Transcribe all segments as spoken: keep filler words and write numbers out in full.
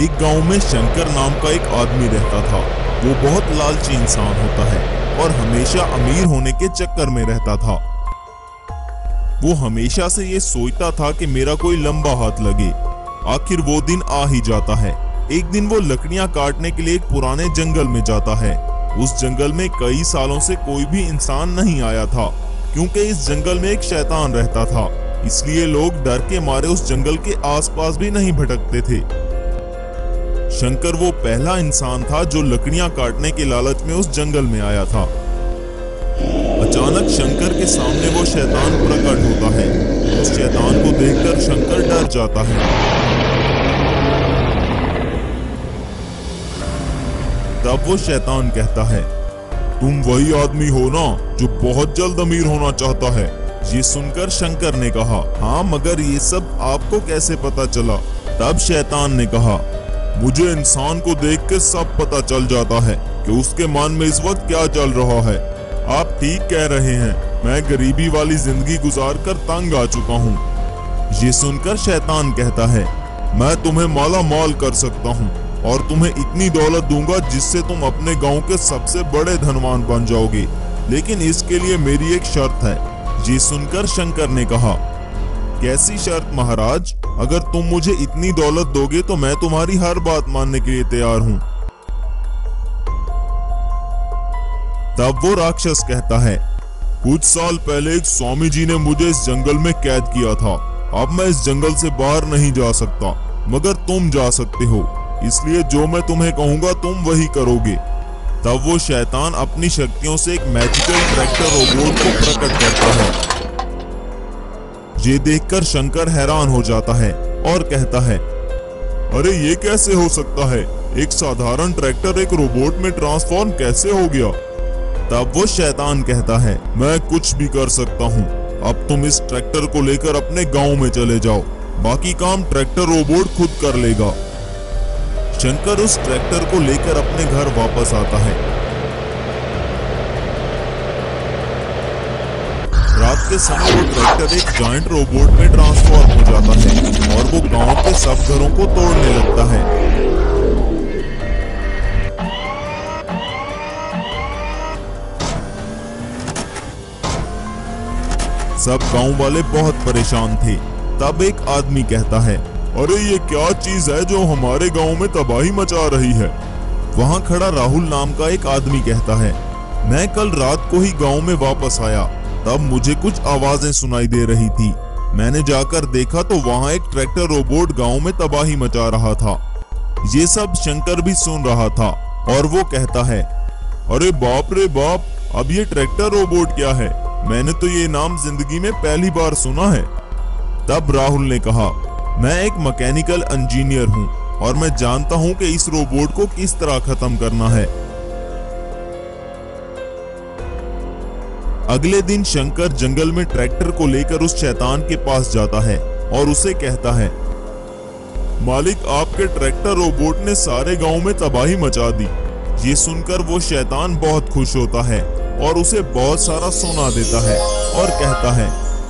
एक गांव में शंकर नाम का एक आदमी रहता था। वो बहुत लालची इंसान होता है और हमेशा अमीर होने के चक्कर में रहता था। वो हमेशा से ये सोचता था कि मेरा कोई लंबा हाथ लगे। आखिर वो दिन आ ही जाता है। एक दिन वो लकड़ियां काटने के लिए एक पुराने जंगल में जाता है। उस जंगल में कई सालों से कोई भी इंसान नहीं आया था, क्योंकि इस जंगल में एक शैतान रहता था। इसलिए लोग डर के मारे उस जंगल के आसपास भी नहीं भटकते थे। शंकर वो पहला इंसान था जो लकड़ियां काटने के लालच में उस जंगल में आया था। अचानक शंकर के सामने वो शैतान प्रकट होता है। उस शैतान को देखकर शंकर डर जाता है। तब वो शैतान कहता है, तुम वही आदमी हो ना जो बहुत जल्द अमीर होना चाहता है। ये सुनकर शंकर ने कहा, हाँ, मगर ये सब आपको कैसे पता चला? तब शैतान ने कहा, मुझे इंसान को देख के सब पता चल जाता है कि उसके मन में इस वक्त क्या चल रहा है। आप ठीक कह रहे हैं, मैं गरीबी वाली जिंदगी गुजार कर तंग आ चुका हूँ। ये सुनकर शैतान कहता है, मैं तुम्हें माला माल कर सकता हूँ और तुम्हें इतनी दौलत दूंगा जिससे तुम अपने गांव के सबसे बड़े धनवान बन जाओगे, लेकिन इसके लिए मेरी एक शर्त है। ये सुनकर शंकर ने कहा, कैसी शर्त महाराज? अगर तुम मुझे इतनी दौलत दोगे तो मैं तुम्हारी हर बात मानने के लिए तैयार हूँ। तब वो राक्षस कहता है, कुछ साल पहले एक स्वामी जी ने मुझे इस जंगल में कैद किया था। अब मैं इस जंगल से बाहर नहीं जा सकता, मगर तुम जा सकते हो, इसलिए जो मैं तुम्हें कहूंगा तुम वही करोगे। तब वो शैतान अपनी शक्तियों से एक मैजिकल ट्रैक्टर रोबोट को प्रकट करता है। ये देखकर शंकर हैरान हो जाता है और कहता है, अरे ये कैसे हो सकता है? एक साधारण ट्रैक्टर एक रोबोट में ट्रांसफॉर्म कैसे हो गया? तब वो शैतान कहता है, मैं कुछ भी कर सकता हूँ। अब तुम इस ट्रैक्टर को लेकर अपने गांव में चले जाओ, बाकी काम ट्रैक्टर रोबोट खुद कर लेगा। शंकर उस ट्रैक्टर को लेकर अपने घर वापस आता है। रात के समय वो ट्रैक्टर एक जायंट रोबोट में ट्रांसफॉर्म हो जाता है और वो गांव के सब घरों को तोड़ने लगता है। सब गांव वाले बहुत परेशान थे। तब एक आदमी कहता है, अरे ये क्या चीज है जो हमारे गांव में तबाही मचा रही है? वहां खड़ा राहुल नाम का एक आदमी कहता है, मैं कल रात को ही गांव में वापस आया, तब मुझे कुछ आवाजें सुनाई दे रही थी। मैंने जाकर देखा तो वहां एक ट्रैक्टर रोबोट गांव में तबाही मचा रहा था। ये सब शंकर भी सुन रहा था और वो कहता है, अरे बाप रे बाप, अब ये ट्रैक्टर रोबोट क्या है? मैंने तो ये नाम जिंदगी में पहली बार सुना है। तब राहुल ने कहा, मैं एक मैकेनिकल इंजीनियर हूँ और मैं जानता हूँ कि इस रोबोट को किस तरह खत्म करना है। अगले दिन शंकर जंगल में ट्रैक्टर को लेकर उस शैतान के पास जाता है और उसे कहता है, मालिक, आपके ट्रैक्टर रोबोट ने सारे गांव में तबाही मचा दी। ये सुनकर वो शैतान बहुत खुश होता है और उसे बहुत सारा सोना देता है और कहता है,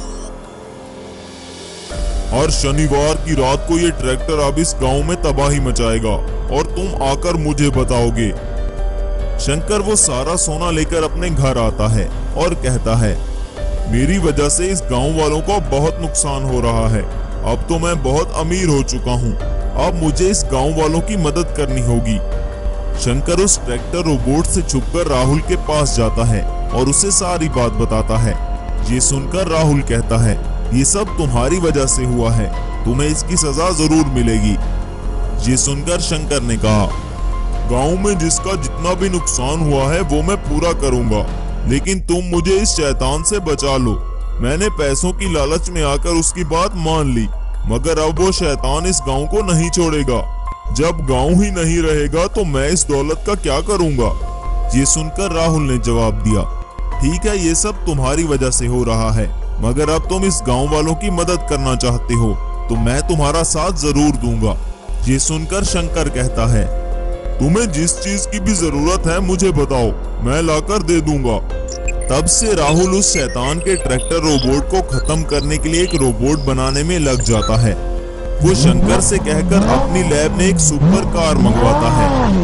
हर शनिवार की रात को ये ट्रैक्टर अब इस गांव में तबाही मचाएगा और तुम आकर मुझे बताओगे। शंकर वो सारा सोना लेकर अपने घर आता है और कहता है, मेरी वजह से इस गांव वालों को बहुत नुकसान हो रहा है। अब तो मैं बहुत अमीर हो चुका हूँ। अब मुझे इस गांव वालों की मदद करनी होगी। शंकर उस ट्रैक्टर रोबोट से छुपकर राहुल के पास जाता है और उसे सारी बात बताता है। ये सुनकर राहुल कहता है, ये सब तुम्हारी वजह से हुआ है, तुम्हें इसकी सजा जरूर मिलेगी। ये सुनकर शंकर ने कहा, गांव में जिसका जितना भी नुकसान हुआ है वो मैं पूरा करूंगा, लेकिन तुम मुझे इस शैतान से बचा लो। मैंने पैसों की लालच में आकर उसकी बात मान ली, मगर अब वो शैतान इस गांव को नहीं छोड़ेगा। जब गांव ही नहीं रहेगा तो मैं इस दौलत का क्या करूंगा? ये सुनकर राहुल ने जवाब दिया, ठीक है, ये सब तुम्हारी वजह से हो रहा है, मगर अब तुम इस गांव वालों की मदद करना चाहते हो तो मैं तुम्हारा साथ जरूर दूंगा। ये सुनकर शंकर कहता है, तुम्हें जिस चीज की भी जरूरत है मुझे बताओ, मैं लाकर दे दूंगा। तब से राहुल उस शैतान के ट्रैक्टर रोबोट को खत्म करने के लिए एक रोबोट बनाने में लग जाता है। वो शंकर से कहकर अपनी लैब में एक सुपर कार मंगवाता है।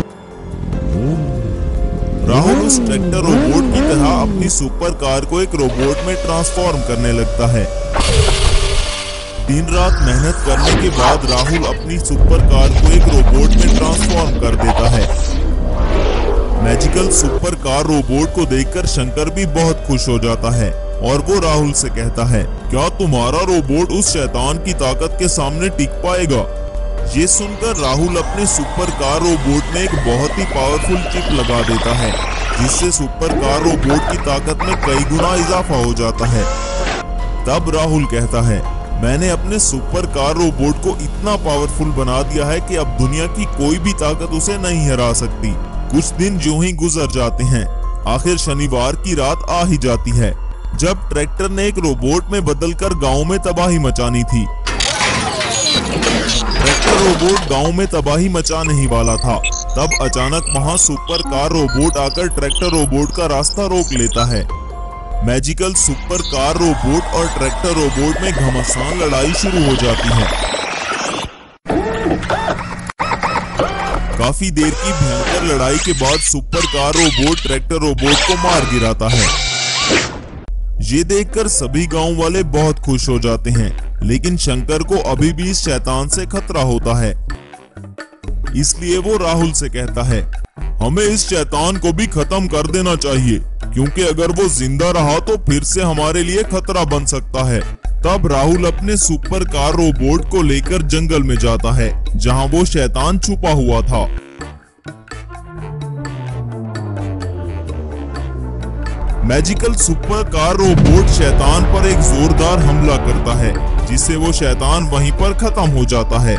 राहुल उस ट्रैक्टर रोबोट की तरह अपनी सुपर कार को एक रोबोट में ट्रांसफॉर्म करने लगता है। दिन रात मेहनत करने के बाद राहुल अपनी सुपर कार को एक रोबोट में ट्रांसफॉर्म कर देता है। मैजिकल सुपर कार रोबोट को देखकर शंकर भी बहुत खुश हो जाता है और वो राहुल से कहता है, क्या तुम्हारा रोबोट उस शैतान की ताकत के सामने टिक पाएगा? ये सुनकर राहुल अपने सुपर कार रोबोट में एक बहुत ही पावरफुल चिप लगा देता है, जिससे सुपर कार रोबोट की ताकत में कई गुना इजाफा हो जाता है। तब राहुल कहता है, मैंने अपने सुपर कार रोबोट को इतना पावरफुल बना दिया है कि अब दुनिया की कोई भी ताकत उसे नहीं हरा सकती। कुछ दिन यूं ही गुजर जाते हैं। आखिर शनिवार की रात आ ही जाती है, जब ट्रैक्टर ने एक रोबोट में बदलकर गांव में तबाही मचानी थी। ट्रैक्टर रोबोट गांव में तबाही मचाने ही वाला था, तब अचानक वहां सुपर कार रोबोट आकर ट्रैक्टर रोबोट का रास्ता रोक लेता है। मैजिकल सुपर कार रोबोट और ट्रैक्टर रोबोट में घमासान लड़ाई शुरू हो जाती है। काफी देर की भयंकर लड़ाई के बाद super car robot tractor robot को मार गिराता है। ये देखकर सभी गांव वाले बहुत खुश हो जाते हैं, लेकिन शंकर को अभी भी इस शैतान से खतरा होता है। इसलिए वो राहुल से कहता है, हमें इस शैतान को भी खत्म कर देना चाहिए, क्योंकि अगर वो जिंदा रहा तो फिर से हमारे लिए खतरा बन सकता है। तब राहुल अपने सुपर कार रोबोट को लेकर जंगल में जाता है, जहां वो शैतान छुपा हुआ था। मैजिकल सुपर कार रोबोट शैतान पर एक जोरदार हमला करता है, जिससे वो शैतान वहीं पर खत्म हो जाता है।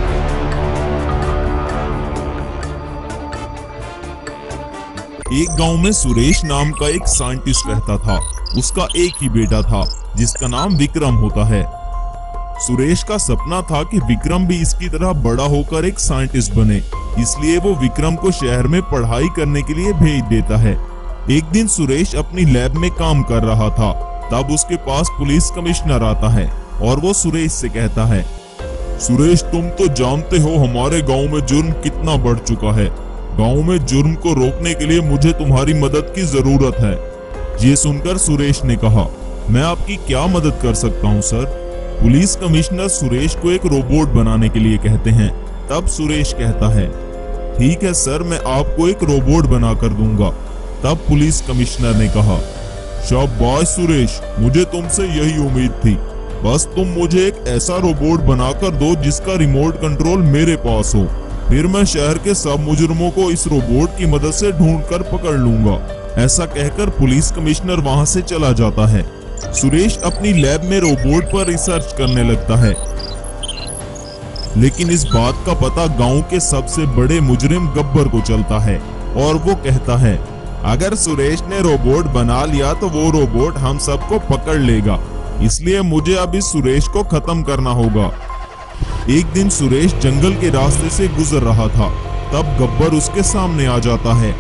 एक गांव में सुरेश नाम का एक साइंटिस्ट रहता था। उसका एक ही बेटा था, जिसका नाम विक्रम होता है। सुरेश का सपना था कि विक्रम भी इसकी तरह बड़ा होकर एक साइंटिस्ट बने, इसलिए वो विक्रम को शहर में पढ़ाई करने के लिए भेज देता है। एक दिन सुरेश अपनी लैब में काम कर रहा था, तब उसके पास पुलिस कमिश्नर आता है और वो सुरेश से कहता है, सुरेश, तुम तो जानते हो हमारे गांव में जुर्म कितना बढ़ चुका है। गांव में जुर्म को रोकने के लिए मुझे तुम्हारी मदद की जरूरत है। ये सुनकर सुरेश ने कहा, मैं आपकी क्या मदद कर सकता हूँ सर? पुलिस कमिश्नर सुरेश को एक रोबोट बनाने के लिए कहते हैं। तब सुरेश कहता है, ठीक है सर, मैं आपको एक रोबोट बना कर दूंगा। तब पुलिस कमिश्नर ने कहा, शाबाश सुरेश, मुझे तुमसे यही उम्मीद थी। बस तुम मुझे एक ऐसा रोबोट बनाकर दो जिसका रिमोट कंट्रोल मेरे पास हो, फिर मैं शहर के सब मुजरिमों को इस रोबोट की मदद से ढूंढकर पकड़ लूंगा। ऐसा कहकर पुलिस कमिश्नर वहां से चला जाता है। सुरेश अपनी लैब में रोबोट पर रिसर्च करने लगता है, लेकिन इस बात का पता गांव के सबसे बड़े मुजरिम गब्बर को चलता है और वो कहता है, अगर सुरेश ने रोबोट बना लिया तो वो रोबोट हम सबको पकड़ लेगा, इसलिए मुझे अब इस सुरेश को खत्म करना होगा। एक दिन सुरेश जंगल के रास्ते से गुजर रहा था, तब गब्बर उसके सामने आ जाता है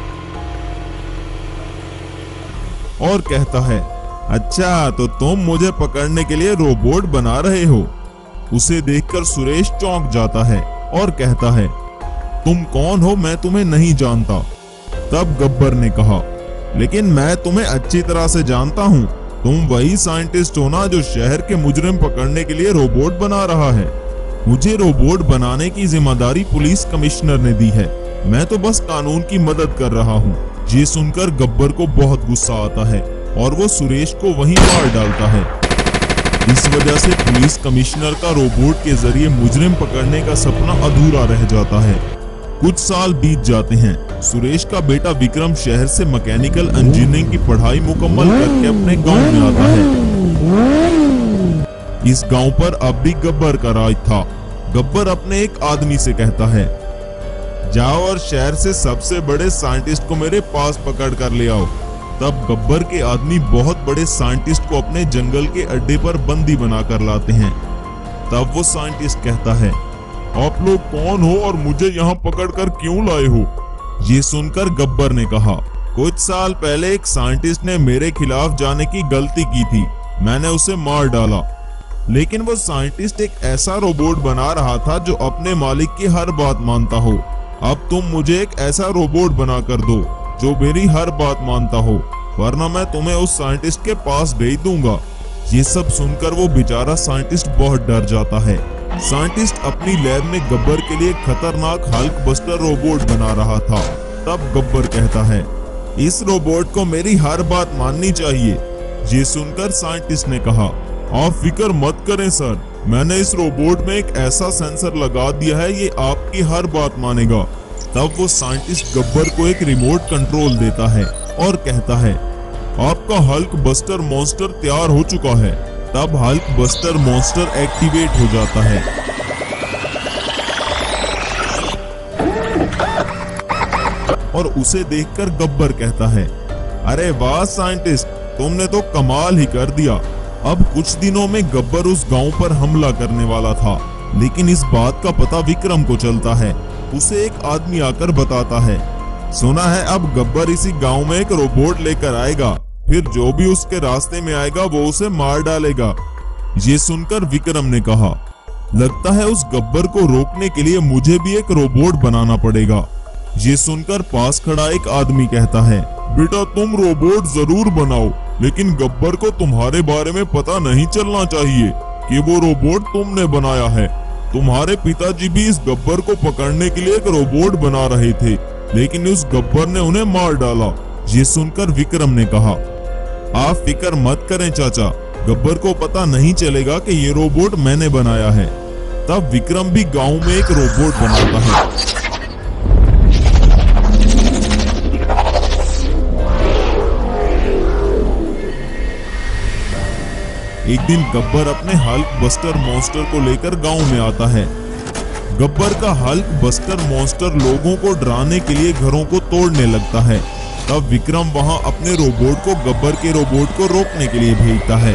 और कहता है, अच्छा तो तुम मुझे पकड़ने के लिए रोबोट बना रहे हो। उसे देखकर सुरेश चौंक जाता है और कहता है, तुम कौन हो? मैं तुम्हें नहीं जानता। तब गब्बर ने कहा, लेकिन मैं तुम्हें अच्छी तरह से जानता हूँ। तुम वही साइंटिस्ट हो ना जो शहर के मुजरिम पकड़ने के लिए रोबोट बना रहा है। मुझे रोबोट बनाने की जिम्मेदारी पुलिस कमिश्नर ने दी है, मैं तो बस कानून की मदद कर रहा हूँ। ये सुनकर गब्बर को बहुत गुस्सा आता है और वो सुरेश को वहीं मार डालता है। इस वजह से पुलिस कमिश्नर का रोबोट के जरिए मुजरिम पकड़ने का सपना अधूरा रह जाता है। कुछ साल बीत जाते हैं। सुरेश का बेटा विक्रम शहर से मैकेनिकल इंजीनियरिंग की पढ़ाई मुकम्मल करके अपने गांव में आता है। इस गांव पर अब भी गब्बर का राज था। गब्बर अपने एक आदमी से कहता है, जाओ और शहर से सबसे बड़े साइंटिस्ट को मेरे पास पकड़ कर ले आओ। तब गब्बर के आदमी बहुत बड़े साइंटिस्ट को अपने जंगल के अड्डे पर बंदी बनाकर लाते हैं। तब वो साइंटिस्ट कहता है, आप लोग कौन हो और मुझे यहाँ पकड़कर क्यों लाए हो? ये सुनकर गब्बर ने कहा, कुछ साल पहले एक साइंटिस्ट ने मेरे खिलाफ जाने की गलती की थी, मैंने उसे मार डाला। लेकिन वो साइंटिस्ट एक ऐसा रोबोट बना रहा था जो अपने मालिक की हर बात मानता हो। अब तुम मुझे एक ऐसा रोबोट बना कर दो जो मेरी हर बात मानता हो, वरना मैं तुम्हें उस साइंटिस्ट के पास भेज दूंगा। ये सब सुनकर वो बेचारा साइंटिस्ट बहुत डर जाता है। साइंटिस्ट अपनी लैब में गब्बर के लिए खतरनाक हल्क बस्टर रोबोट बना रहा था। तब गब्बर कहता है, इस रोबोट को मेरी हर बात माननी चाहिए। ये सुनकर साइंटिस्ट ने कहा, आप फिक्र मत करें सर, मैंने इस रोबोट में एक ऐसा सेंसर लगा दिया है, ये आपकी हर बात मानेगा। तब वो साइंटिस्ट गब्बर को एक रिमोट कंट्रोल देता है और कहता है, आपका हल्क बस्टर मॉन्स्टर तैयार हो चुका है। तब हल्क बस्टर मॉन्स्टर एक्टिवेट हो जाता है। और उसे देखकर गब्बर कहता है, अरे वाह साइंटिस्ट, तुमने तो कमाल ही कर दिया। अब कुछ दिनों में गब्बर उस गांव पर हमला करने वाला था, लेकिन इस बात का पता विक्रम को चलता है। उसे एक आदमी आकर बताता है, सुना है अब गब्बर इसी गांव में एक रोबोट लेकर आएगा, फिर जो भी उसके रास्ते में आएगा वो उसे मार डालेगा। ये सुनकर विक्रम ने कहा, लगता है उस गब्बर को रोकने के लिए मुझे भी एक रोबोट बनाना पड़ेगा। ये सुनकर पास खड़ा एक आदमी कहता है, बेटा तुम रोबोट जरूर बनाओ, लेकिन गब्बर को तुम्हारे बारे में पता नहीं चलना चाहिए कि वो रोबोट तुमने बनाया है। तुम्हारे पिताजी भी इस गब्बर को पकड़ने के लिए एक रोबोट बना रहे थे, लेकिन उस गब्बर ने उन्हें मार डाला। ये सुनकर विक्रम ने कहा, आप फिक्र मत करें चाचा, गब्बर को पता नहीं चलेगा कि ये रोबोट मैंने बनाया है। तब विक्रम भी गांव में एक रोबोट बनाता है। एक दिन गब्बर अपने हल्क बस्टर मॉन्स्टर को लेकर गांव में आता है। गब्बर का हल्क बस्टर मॉन्स्टर लोगों को डराने के लिए घरों को तोड़ने लगता है। तब विक्रम वहां अपने रोबोट को गब्बर के रोबोट को रोकने के लिए भेजता है।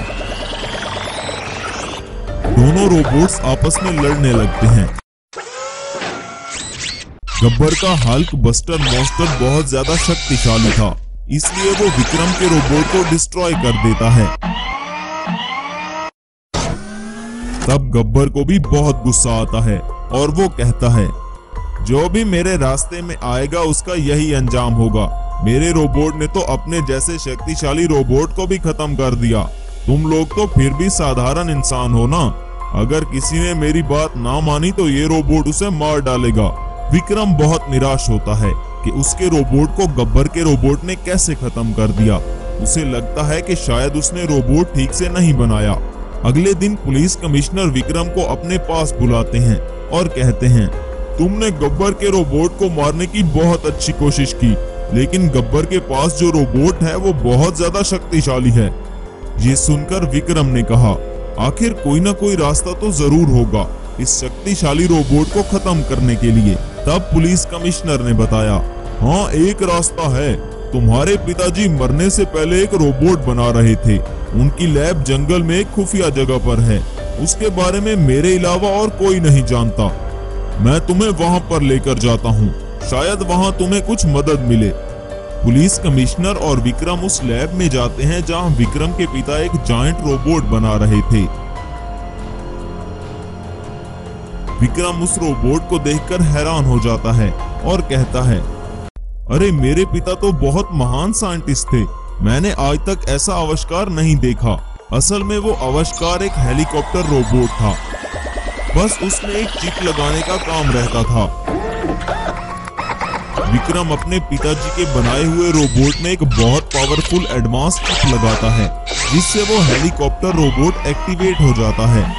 दोनों रोबोट्स आपस में लड़ने लगते हैं। गब्बर का हल्क बस्टर मॉन्स्टर बहुत ज्यादा शक्तिशाली था, इसलिए वो विक्रम के रोबोट को डिस्ट्रॉय कर देता है। तब गब्बर को भी बहुत गुस्सा आता है और वो कहता है, जो भी मेरे रास्ते में आएगा उसका यही अंजाम होगा। मेरे रोबोट ने तो अपने जैसे शक्तिशाली रोबोट को भी खत्म कर दिया। तुम लोग तो फिर भी साधारण इंसान हो ना, अगर किसी ने मेरी बात ना मानी तो ये रोबोट उसे मार डालेगा। विक्रम बहुत निराश होता है कि उसके रोबोट को गब्बर के रोबोट ने कैसे खत्म कर दिया। उसे लगता है कि शायद उसने रोबोट ठीक से नहीं बनाया। अगले दिन पुलिस कमिश्नर विक्रम को अपने पास बुलाते हैं और कहते हैं, तुमने गब्बर के रोबोट को मारने की बहुत अच्छी कोशिश की, लेकिन गब्बर के पास जो रोबोट है वो बहुत ज्यादा शक्तिशाली है। ये सुनकर विक्रम ने कहा, आखिर कोई ना कोई रास्ता तो जरूर होगा इस शक्तिशाली रोबोट को खत्म करने के लिए। तब पुलिस कमिश्नर ने बताया, हाँ एक रास्ता है। तुम्हारे पिताजी मरने से पहले एक रोबोट बना रहे थे। उनकी लैब जंगल में एक खुफिया जगह पर है, उसके बारे में मेरे अलावा और कोई नहीं जानता। मैं तुम्हें वहां पर लेकर जाता हूँ, शायद वहां तुम्हें कुछ मदद मिले। पुलिस कमिश्नर और विक्रम उस लैब में जाते हैं जहां विक्रम के पिता एक जायंट रोबोट बना रहे थे। विक्रम उस रोबोट को देखकर हैरान हो जाता है और कहता है, अरे मेरे पिता तो बहुत महान साइंटिस्ट थे, मैंने आज तक ऐसा आविष्कार नहीं देखा। असल में वो आविष्कार एक हेलीकॉप्टर रोबोट था, बस उसमें एक चिप लगाने का काम रहता था। विक्रम अपने पिताजी के बनाए हुए रोबोट में एक बहुत पावरफुल एडवांस चिप लगाता है, जिससे वो हेलीकॉप्टर रोबोट एक्टिवेट हो जाता है।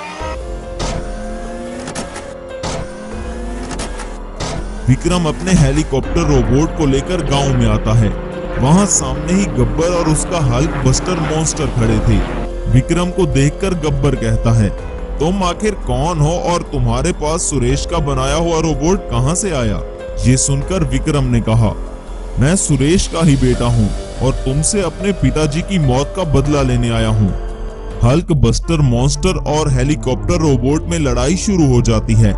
विक्रम अपने हेलीकॉप्टर रोबोट को लेकर गांव में आता है। वहां सामने ही गब्बर और उसका हल्क बस्टर मॉन्स्टर खड़े थे। विक्रम को देखकर गब्बर कहता है, तुम आखिर कौन हो और तुम्हारे पास सुरेश का बनाया हुआ रोबोट कहां से आया? ये सुनकर विक्रम ने कहा, मैं सुरेश का ही बेटा हूं और तुमसे अपने पिताजी की मौत का बदला लेने आया हूं। हल्क बस्टर मॉन्स्टर और हेलीकॉप्टर रोबोट में लड़ाई शुरू हो जाती है।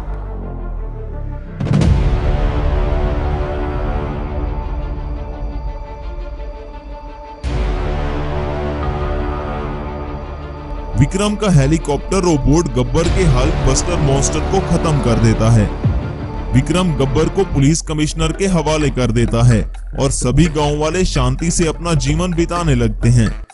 विक्रम का हेलीकॉप्टर रोबोट गब्बर के हल्क बस्टर मॉन्स्टर को खत्म कर देता है। विक्रम गब्बर को पुलिस कमिश्नर के हवाले कर देता है और सभी गांव वाले शांति से अपना जीवन बिताने लगते हैं।